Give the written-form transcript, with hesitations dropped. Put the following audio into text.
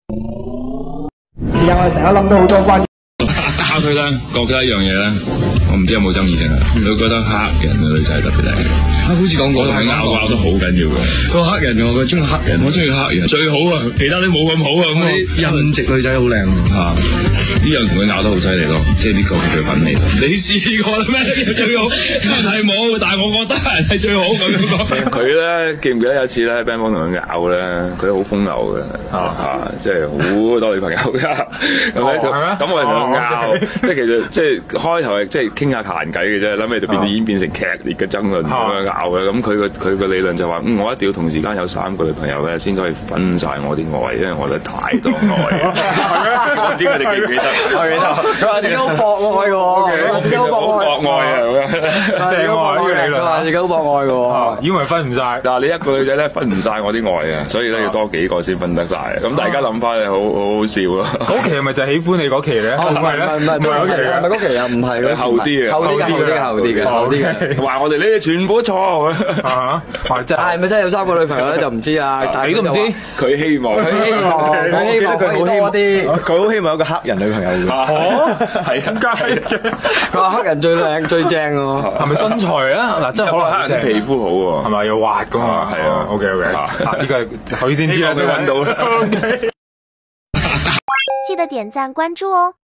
時間我哋成日諗到好多關於蝦佢咧，覺得一樣嘢咧，我唔知有冇爭議性啊。佢覺得黑人嘅女仔特別靚。好似講過，我同佢拗得好緊要嘅。個黑人我中意黑人，我中意黑人最好啊，其他啲冇咁好啊。咁啲印籍女仔好靚啊，呢樣同佢拗得好犀利咯，即係呢個係最品味。你試過啦咩？最好係冇，但係我覺得黑人係最好咁樣講。佢咧記唔記得有一次咧喺 band 房同佢拗咧，佢好風流嘅，即係好多女朋友㗎。咁我哋同佢拗，即係其實即係開頭係即係傾下閒偈嘅啫，諗起就變成劇烈嘅爭論咁樣拗嘅。咁佢個理論就話，我一定要同時間有3個女朋友咧，先可以分晒我啲愛，因為我哋太多愛。唔知佢哋記唔記得？我記得。佢話自己好博愛嘅，自己好博愛啊！ 正愛呢個理論， 佢話自己好博愛嘅， 以為分唔晒。 嗱，你一個女仔咧分唔晒我啲愛嘅，所以咧要多幾個先分得晒。咁大家諗翻係好好笑咯。 嗰期係咪就係喜歡你嗰期咧？ 唔係嗰期啊，唔係後啲嘅， 後啲嘅， 話我哋呢啲全部錯。 係咪真係有3個女朋友咧就唔知啦。 你都唔知， 佢希望佢好希望啲， 佢好希望有個黑人女朋友嘅。 係啊， 佢話黑人最靚最正喎。 係咪身材啊？嗱，真係可能黑人皮膚好喎， 係咪要滑噶嘛？ 係啊 ，OK，呢個係佢先知啦， 佢揾到啦。 記得點讚關注哦。